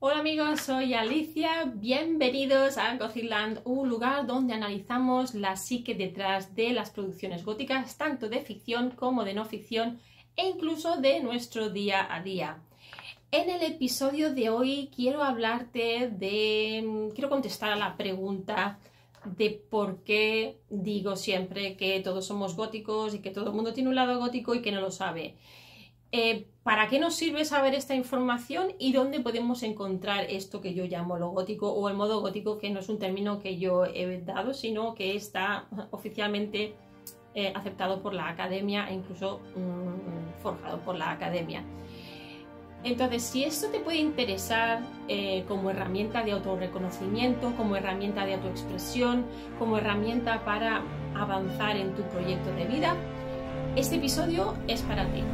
Hola amigos, soy Alicia, bienvenidos a Gothicland, un lugar donde analizamos la psique detrás de las producciones góticas, tanto de ficción como de no ficción e incluso de nuestro día a día. En el episodio de hoy quiero contestar a la pregunta de por qué digo siempre que todos somos góticos y que todo el mundo tiene un lado gótico y que no lo sabe. ¿Para qué nos sirve saber esta información y dónde podemos encontrar esto que yo llamo lo gótico o el modo gótico, que no es un término que yo he dado, sino que está oficialmente aceptado por la academia e incluso forjado por la academia? Entonces, si esto te puede interesar como herramienta de autorreconocimiento, como herramienta de autoexpresión, como herramienta para avanzar en tu proyecto de vida, este episodio es para ti.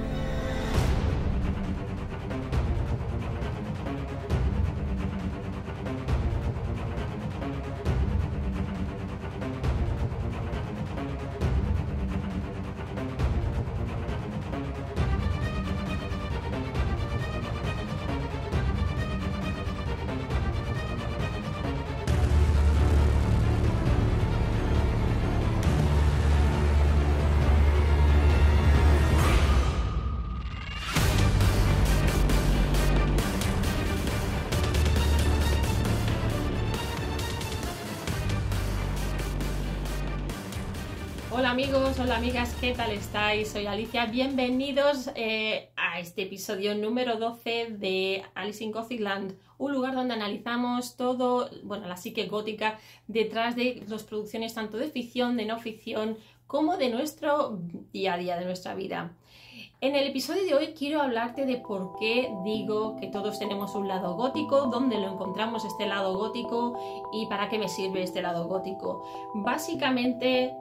Hola amigos, hola amigas, ¿qué tal estáis? Soy Alicia, bienvenidos a este episodio número 12 de Alice in Gothicland, un lugar donde analizamos todo, la psique gótica detrás de las producciones tanto de ficción, de no ficción, como de nuestro día a día, de nuestra vida. En el episodio de hoy quiero hablarte de por qué digo que todos tenemos un lado gótico, dónde lo encontramos este lado gótico y para qué me sirve este lado gótico. Básicamente,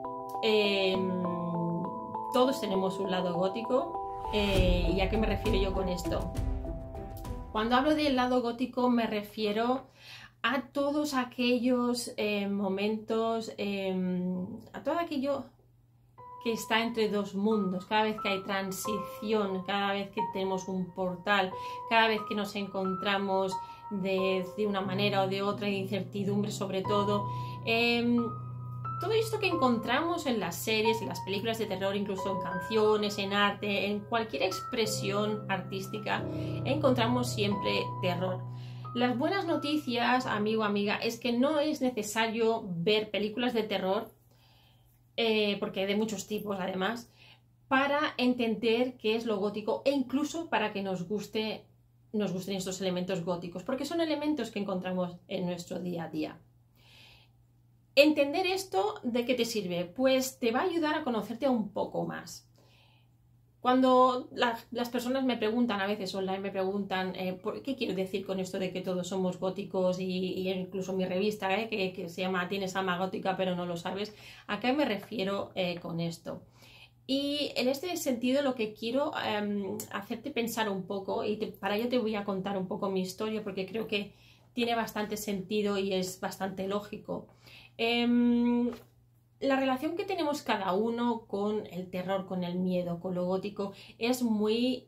todos tenemos un lado gótico. ¿Y a qué me refiero yo con esto? Cuando hablo del lado gótico me refiero a todos aquellos momentos, a todo aquello que está entre dos mundos, cada vez que hay transición, cada vez que tenemos un portal, cada vez que nos encontramos de una manera o de otra, de incertidumbre sobre todo. Todo esto que encontramos en las series, en las películas de terror, incluso en canciones, en arte, en cualquier expresión artística, encontramos siempre terror. Las buenas noticias, amigo, amiga, es que no es necesario ver películas de terror, porque hay de muchos tipos además, para entender qué es lo gótico e incluso para que nos gusten estos elementos góticos, porque son elementos que encontramos en nuestro día a día. Entender esto, ¿de qué te sirve? Pues te va a ayudar a conocerte un poco más. Cuando las personas me preguntan, a veces online me preguntan ¿por qué quiero decir con esto de que todos somos góticos? Y incluso mi revista que se llama Tienes alma gótica pero no lo sabes, ¿a qué me refiero con esto? Y en este sentido lo que quiero hacerte pensar un poco, y para ello te voy a contar un poco mi historia porque creo que tiene bastante sentido y es bastante lógico. La relación que tenemos cada uno con el terror, con el miedo, con lo gótico es muy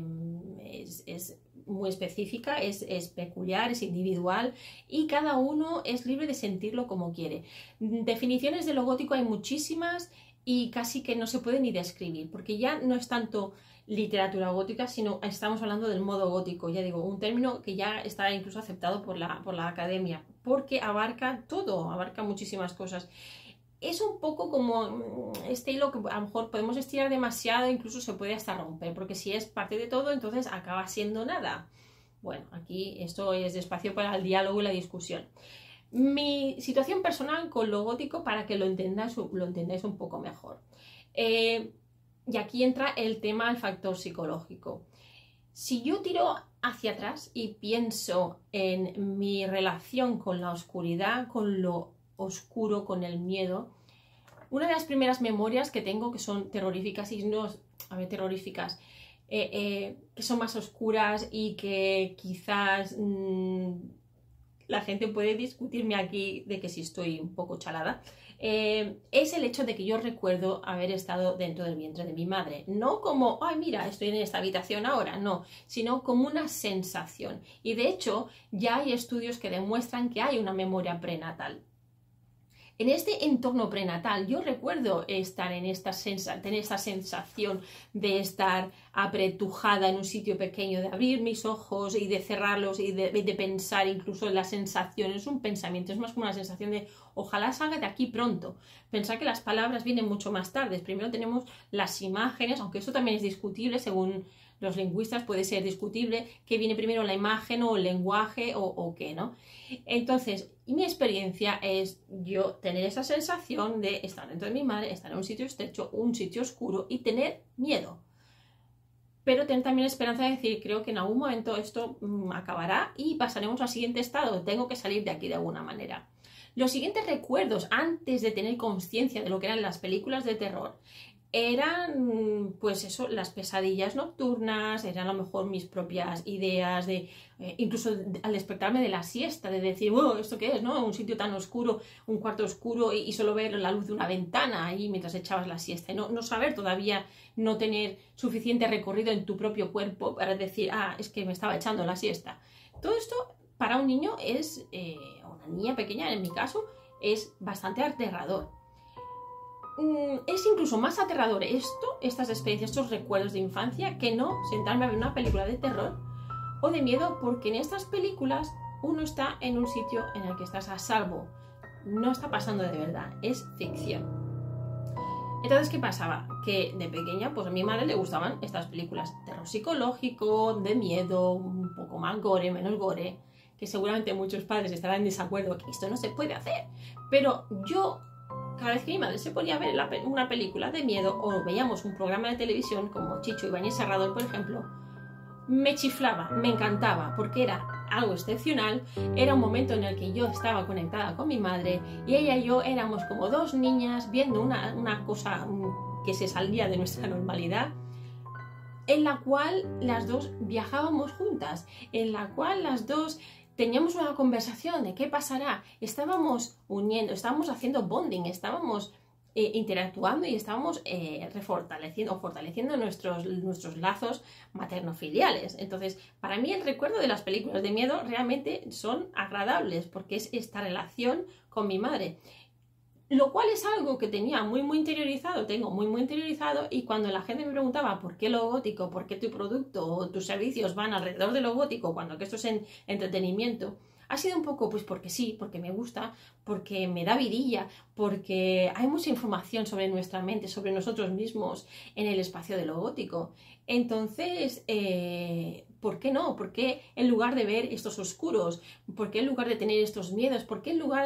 específica, es peculiar, es individual y cada uno es libre de sentirlo como quiere. Definiciones de lo gótico hay muchísimas y casi que no se puede ni describir, porque ya no es tanto literatura gótica, sino estamos hablando del modo gótico, ya digo, un término que ya está incluso aceptado por la academia, porque abarca todo, abarca muchísimas cosas. Es un poco como este hilo que a lo mejor podemos estirar demasiado, incluso se puede hasta romper, porque si es parte de todo, entonces acaba siendo nada. Bueno, aquí esto es espacio para el diálogo y la discusión. Mi situación personal con lo gótico, para que lo entendáis un poco mejor. Y aquí entra el tema del factor psicológico. Si yo tiro hacia atrás y pienso en mi relación con la oscuridad, con lo oscuro, con el miedo, una de las primeras memorias que tengo, que son terroríficas y no, terroríficas, que son más oscuras y que quizás la gente puede discutirme aquí de que si estoy un poco chalada, es el hecho de que yo recuerdo haber estado dentro del vientre de mi madre. No como, ay, mira, estoy en esta habitación ahora, no, sino como una sensación. Y de hecho, ya hay estudios que demuestran que hay una memoria prenatal. En este entorno prenatal yo recuerdo estar tener esta sensación de estar apretujada en un sitio pequeño, de abrir mis ojos y de cerrarlos y de pensar incluso en la sensación. Es un pensamiento, es más como una sensación de ojalá salga de aquí pronto. Pensar que las palabras vienen mucho más tarde. Primero tenemos las imágenes, aunque eso también es discutible según los lingüistas, puede ser discutible que viene primero la imagen o el lenguaje o qué, ¿no? Entonces, mi experiencia es yo tener esa sensación de estar dentro de mi madre, estar en un sitio estrecho, un sitio oscuro y tener miedo. Pero tener también esperanza de decir, creo que en algún momento esto acabará y pasaremos al siguiente estado, tengo que salir de aquí de alguna manera. Los siguientes recuerdos, antes de tener conciencia de lo que eran las películas de terror, eran, pues eso, las pesadillas nocturnas, eran a lo mejor mis propias ideas de, incluso al despertarme de la siesta, de decir, wow, ¿esto qué es, no? Un sitio tan oscuro, un cuarto oscuro y solo ver la luz de una ventana ahí mientras echabas la siesta y no saber todavía, no tener suficiente recorrido en tu propio cuerpo para decir, ah, es que me estaba echando la siesta. Todo esto para un niño es, o una niña pequeña en mi caso, es bastante aterrador. Es incluso más aterrador estas experiencias, estos recuerdos de infancia, que no sentarme a ver una película de terror o de miedo, porque en estas películas uno está en un sitio en el que estás a salvo, no está pasando de verdad, es ficción. Entonces, ¿qué pasaba? Que de pequeña, pues a mi madre le gustaban estas películas de terror psicológico, de miedo, un poco más gore, menos gore, que seguramente muchos padres estarán en desacuerdo, que esto no se puede hacer, pero yo, cada vez que mi madre se ponía a ver una película de miedo o veíamos un programa de televisión como Chicho Ibáñez Serrador, por ejemplo, me chiflaba, me encantaba, porque era algo excepcional, era un momento en el que yo estaba conectada con mi madre y ella y yo éramos como dos niñas viendo una cosa que se salía de nuestra normalidad, en la cual las dos viajábamos juntas, en la cual las dos teníamos una conversación de qué pasará, estábamos uniendo, estábamos haciendo bonding, estábamos interactuando y estábamos fortaleciendo nuestros lazos materno-filiales. Entonces, para mí el recuerdo de las películas de miedo realmente son agradables porque es esta relación con mi madre. Lo cual es algo que tenía muy interiorizado, tengo muy interiorizado, y cuando la gente me preguntaba por qué lo gótico, por qué tu producto o tus servicios van alrededor de lo gótico cuando que esto es en entretenimiento, ha sido un poco pues porque sí, porque me gusta, porque me da vidilla, porque hay mucha información sobre nuestra mente, sobre nosotros mismos en el espacio de lo gótico. Entonces, ¿por qué no? ¿Por qué en lugar de ver estos oscuros? ¿Por qué en lugar de tener estos miedos? ¿Por qué en lugar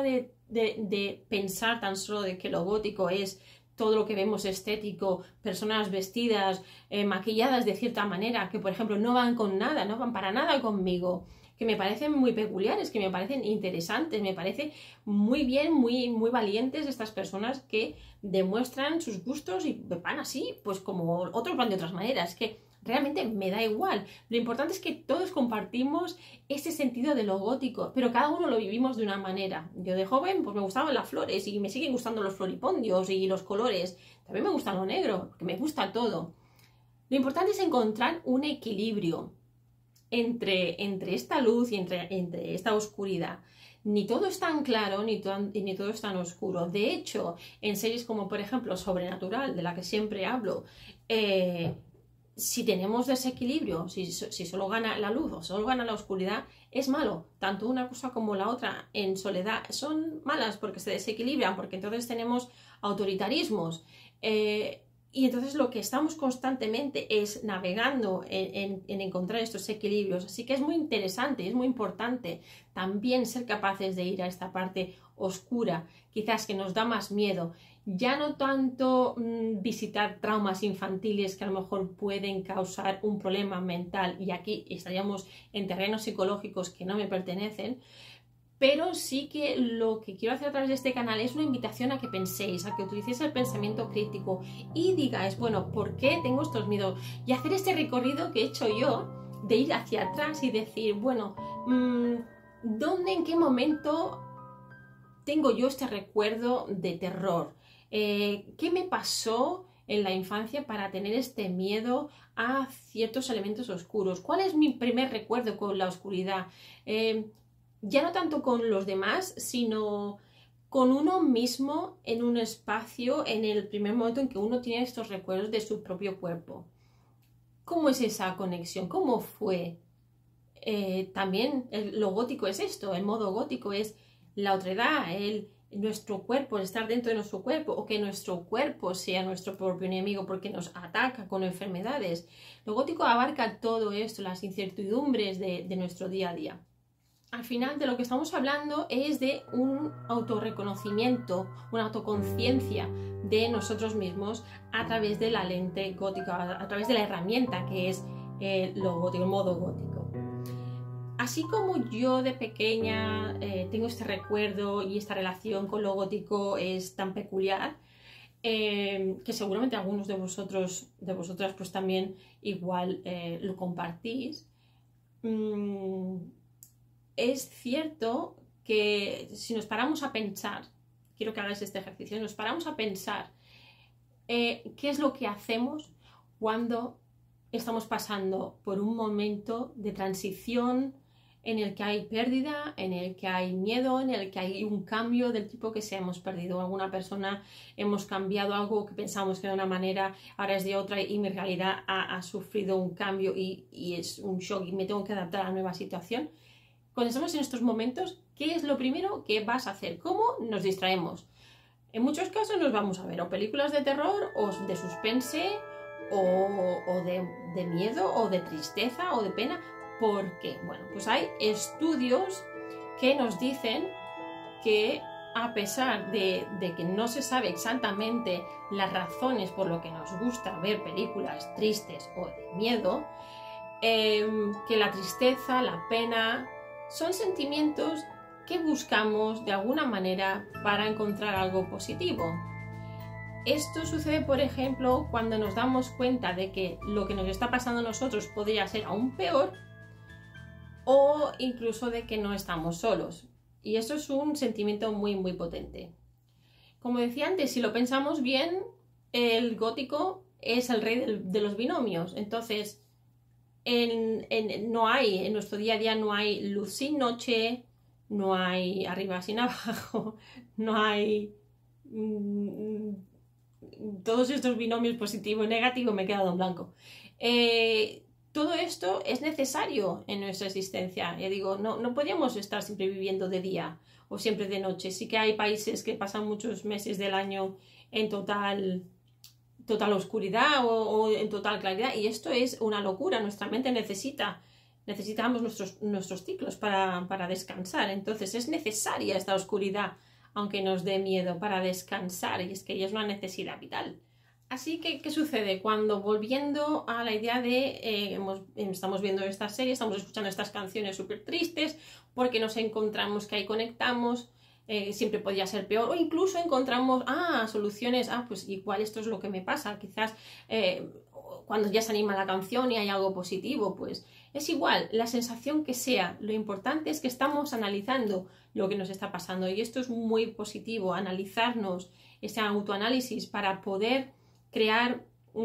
de pensar tan solo de que lo gótico es todo lo que vemos estético, personas vestidas, maquilladas de cierta manera, que por ejemplo no van con nada, no van para nada conmigo, que me parecen muy peculiares, que me parecen interesantes, me parece muy bien, muy valientes estas personas que demuestran sus gustos y van así, pues como otros van de otras maneras, que realmente me da igual. Lo importante es que todos compartimos ese sentido de lo gótico, pero cada uno lo vivimos de una manera. Yo de joven pues me gustaban las flores y me siguen gustando los floripondios y los colores. También me gusta lo negro, porque me gusta todo. Lo importante es encontrar un equilibrio entre esta luz y entre esta oscuridad. Ni todo es tan claro, ni todo es tan oscuro. De hecho, en series como por ejemplo Sobrenatural, de la que siempre hablo, si tenemos desequilibrio, si solo gana la luz o solo gana la oscuridad, es malo. Tanto una cosa como la otra en soledad son malas porque se desequilibran, porque entonces tenemos autoritarismos. Y entonces lo que estamos constantemente es navegando en encontrar estos equilibrios. Así que es muy interesante, es muy importante también ser capaces de ir a esta parte oscura, quizás que nos da más miedo. Ya no tanto visitar traumas infantiles que a lo mejor pueden causar un problema mental, y aquí estaríamos en terrenos psicológicos que no me pertenecen, pero sí que lo que quiero hacer a través de este canal es una invitación a que penséis, a que utilicéis el pensamiento crítico y digáis, bueno, ¿por qué tengo estos miedos? Y hacer este recorrido que he hecho yo, de ir hacia atrás y decir, bueno, ¿en qué momento tengo yo este recuerdo de terror? ¿Qué me pasó en la infancia para tener este miedo a ciertos elementos oscuros? ¿Cuál es mi primer recuerdo con la oscuridad? Ya no tanto con los demás, sino con uno mismo en un espacio, en el primer momento en que uno tiene estos recuerdos de su propio cuerpo. ¿Cómo es esa conexión? ¿Cómo fue? También lo gótico es esto, el modo gótico es la otredad, nuestro cuerpo, el estar dentro de nuestro cuerpo, o que nuestro cuerpo sea nuestro propio enemigo porque nos ataca con enfermedades. Lo gótico abarca todo esto, las incertidumbres de nuestro día a día. Al final de lo que estamos hablando es de un autorreconocimiento, una autoconciencia de nosotros mismos a través de la lente gótica, a través de la herramienta que es lo gótico, el modo gótico. Así como yo de pequeña tengo este recuerdo y esta relación con lo gótico es tan peculiar, que seguramente algunos de vosotras pues también igual lo compartís, es cierto que si nos paramos a pensar, quiero que hagáis este ejercicio, si nos paramos a pensar qué es lo que hacemos cuando estamos pasando por un momento de transición en el que hay pérdida, en el que hay miedo, en el que hay un cambio del tipo que sea, hemos perdido alguna persona, hemos cambiado algo que pensamos que de una manera, ahora es de otra y mi realidad ha sufrido un cambio y es un shock y me tengo que adaptar a la nueva situación. Cuando estamos en estos momentos, ¿qué es lo primero que vas a hacer? ¿Cómo nos distraemos? En muchos casos nos vamos a ver o películas de terror o de suspense o de miedo o de tristeza o de pena. ¿Por qué? Bueno, pues hay estudios que nos dicen que a pesar de que no se sabe exactamente las razones por lo que nos gusta ver películas tristes o de miedo, que la tristeza, la pena, son sentimientos que buscamos de alguna manera para encontrar algo positivo. Esto sucede, por ejemplo, cuando nos damos cuenta de que lo que nos está pasando a nosotros podría ser aún peor, o incluso de que no estamos solos. Y eso es un sentimiento muy, muy potente. Como decía antes, si lo pensamos bien, el gótico es el rey de los binomios. Entonces, en nuestro día a día no hay luz sin noche, no hay arriba sin abajo, no hay todos estos binomios positivo y negativo, me he quedado en blanco. Todo esto es necesario en nuestra existencia. Ya digo, no podríamos estar siempre viviendo de día o siempre de noche. Sí que hay países que pasan muchos meses del año en total oscuridad o en total claridad, y esto es una locura. Nuestra mente necesitamos nuestros ciclos para descansar. Entonces es necesaria esta oscuridad, aunque nos dé miedo, para descansar, y es que ella es una necesidad vital. Así que, ¿qué sucede? Cuando, volviendo a la idea de estamos viendo esta serie, estamos escuchando estas canciones súper tristes porque nos encontramos que ahí conectamos, siempre podría ser peor, o incluso encontramos soluciones, pues igual esto es lo que me pasa, quizás cuando ya se anima la canción y hay algo positivo, pues es igual, la sensación que sea, lo importante es que estamos analizando lo que nos está pasando, y esto es muy positivo, analizarnos, ese autoanálisis para poder crear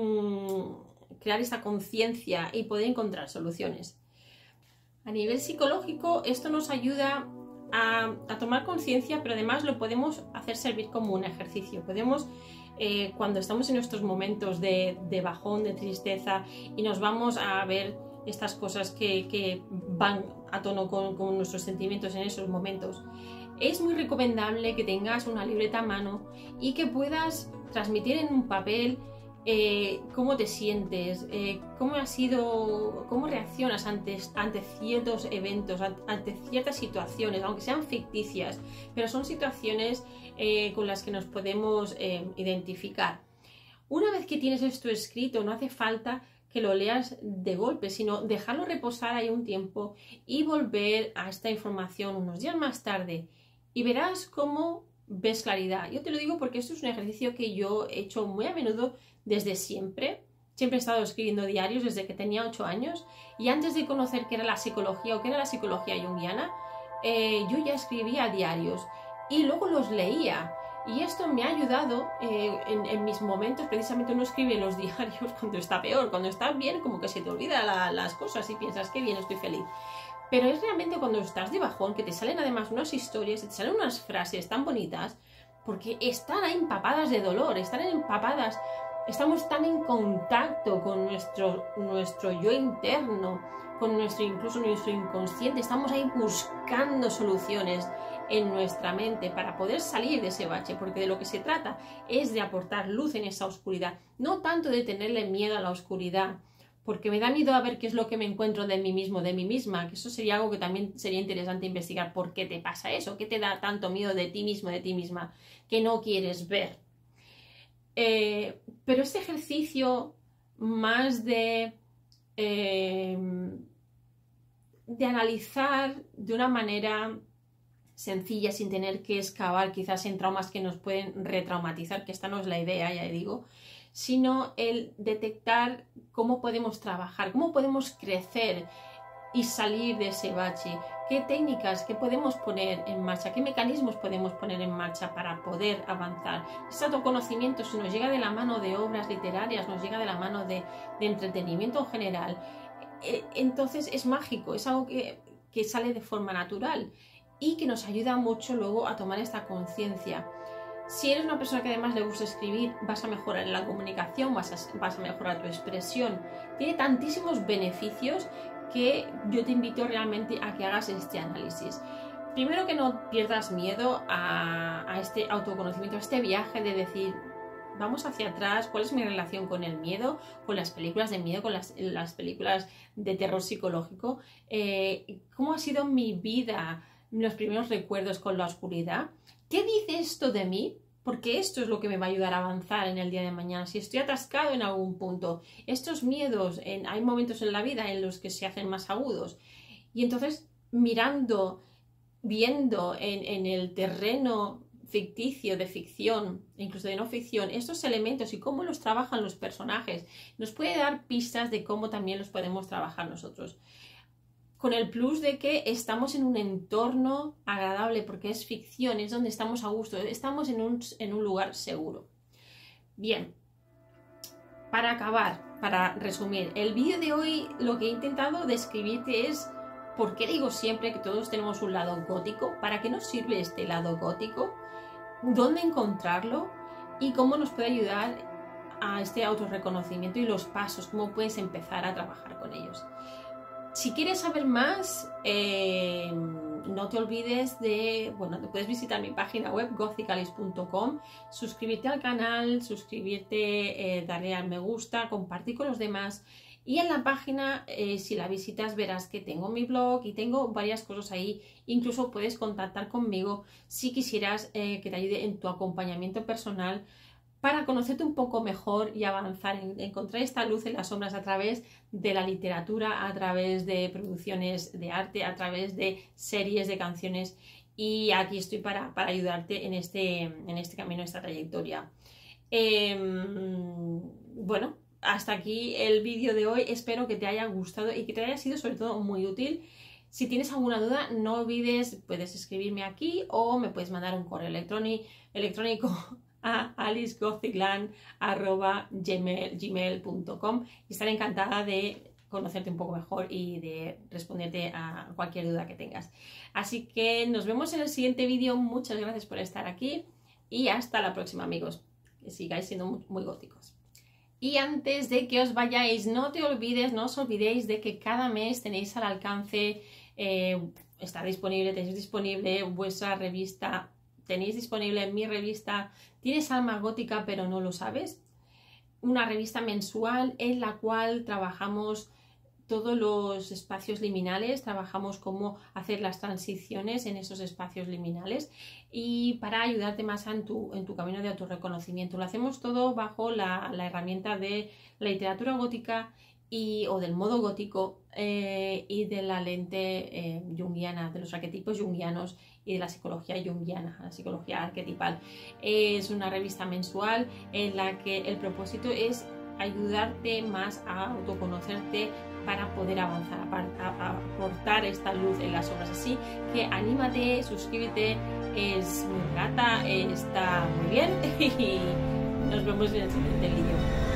esta conciencia y poder encontrar soluciones. A nivel psicológico, esto nos ayuda a tomar conciencia, pero además lo podemos hacer servir como un ejercicio. Podemos, cuando estamos en nuestros momentos de bajón, de tristeza, y nos vamos a ver estas cosas que van a tono con nuestros sentimientos en esos momentos, es muy recomendable que tengas una libreta a mano y que puedas transmitir en un papel cómo te sientes, cómo reaccionas ante ciertos eventos, ante ciertas situaciones, aunque sean ficticias, pero son situaciones con las que nos podemos identificar. Una vez que tienes esto escrito, no hace falta que lo leas de golpe, sino dejarlo reposar ahí un tiempo y volver a esta información unos días más tarde, y verás cómo ves claridad. Yo te lo digo porque esto es un ejercicio que yo he hecho muy a menudo desde siempre. Siempre he estado escribiendo diarios desde que tenía 8 años, y antes de conocer qué era la psicología o qué era la psicología junguiana, yo ya escribía diarios y luego los leía. Y esto me ha ayudado en mis momentos. Precisamente uno escribe los diarios cuando está peor, cuando está bien, como que se te olvida las cosas y piensas que bien, estoy feliz. Pero es realmente cuando estás de bajón que te salen además unas historias, te salen unas frases tan bonitas, porque están ahí empapadas de dolor, están empapadas, estamos tan en contacto con nuestro yo interno, con incluso nuestro inconsciente, estamos ahí buscando soluciones en nuestra mente para poder salir de ese bache, porque de lo que se trata es de aportar luz en esa oscuridad, no tanto de tenerle miedo a la oscuridad, porque me da miedo a ver qué es lo que me encuentro de mí mismo, de mí misma, que eso sería algo que también sería interesante investigar. ¿Por qué te pasa eso? ¿Qué te da tanto miedo de ti mismo, de ti misma, que no quieres ver? Pero este ejercicio más de analizar de una manera sencilla, sin tener que excavar quizás en traumas que nos pueden retraumatizar, que esta no es la idea, ya digo, sino el detectar cómo podemos trabajar, cómo podemos crecer y salir de ese bache, qué técnicas, qué podemos poner en marcha, qué mecanismos podemos poner en marcha para poder avanzar. Ese autoconocimiento, si nos llega de la mano de obras literarias, nos llega de la mano de entretenimiento en general, entonces es mágico, es algo que sale de forma natural y que nos ayuda mucho luego a tomar esta conciencia. Si eres una persona que además le gusta escribir, vas a mejorar en la comunicación, vas a mejorar tu expresión. Tiene tantísimos beneficios que yo te invito realmente a que hagas este análisis. Primero, que no pierdas miedo a este autoconocimiento, a este viaje de decir, vamos hacia atrás, cuál es mi relación con el miedo, con las películas de miedo, con las películas de terror psicológico, cómo ha sido mi vida, los primeros recuerdos con la oscuridad. ¿Qué dice esto de mí? Porque esto es lo que me va a ayudar a avanzar en el día de mañana. Si estoy atascado en algún punto, estos miedos, hay momentos en la vida en los que se hacen más agudos. Y entonces, viendo en el terreno ficticio, de ficción, incluso de no ficción, estos elementos y cómo los trabajan los personajes, nos puede dar pistas de cómo también los podemos trabajar nosotros. Con el plus de que estamos en un entorno agradable, porque es ficción, es donde estamos a gusto, estamos en un lugar seguro. Bien, para acabar, para resumir, el vídeo de hoy lo que he intentado describirte es por qué digo siempre que todos tenemos un lado gótico, para qué nos sirve este lado gótico, dónde encontrarlo y cómo nos puede ayudar a este autorreconocimiento y los pasos, cómo puedes empezar a trabajar con ellos. Si quieres saber más, no te olvides puedes visitar mi página web gothicalis.com, suscribirte al canal, darle al me gusta, compartir con los demás. Y en la página, si la visitas, verás que tengo mi blog y tengo varias cosas ahí. Incluso puedes contactar conmigo si quisieras que te ayude en tu acompañamiento personal para conocerte un poco mejor y avanzar en encontrar esta luz en las sombras a través de la literatura, a través de producciones de arte, a través de series de canciones. Y aquí estoy para ayudarte en este camino, en esta trayectoria. Bueno, hasta aquí el vídeo de hoy. Espero que te haya gustado y que te haya sido sobre todo muy útil. Si tienes alguna duda, no olvides, puedes escribirme aquí o me puedes mandar un correo electrónico a alicegothiland@gmail.com y estaré encantada de conocerte un poco mejor y de responderte a cualquier duda que tengas. Así que nos vemos en el siguiente vídeo. Muchas gracias por estar aquí y hasta la próxima, amigos. Que sigáis siendo muy, muy góticos. Y antes de que os vayáis, no os olvidéis de que cada mes tenéis al alcance, tenéis disponible vuestra revista. Tenéis disponible mi revista Tienes alma gótica pero no lo sabes, una revista mensual en la cual trabajamos todos los espacios liminales, trabajamos cómo hacer las transiciones en esos espacios liminales y para ayudarte más en tu camino de autorreconocimiento. Lo hacemos todo bajo la herramienta de la literatura gótica o del modo gótico y de la lente junguiana, de los arquetipos junguianos y de la psicología junguiana, la psicología arquetipal. Es una revista mensual en la que el propósito es ayudarte más a autoconocerte para poder avanzar, a aportar esta luz en las sombras. Así que anímate, suscríbete, es muy grata, está muy bien y nos vemos en el siguiente vídeo.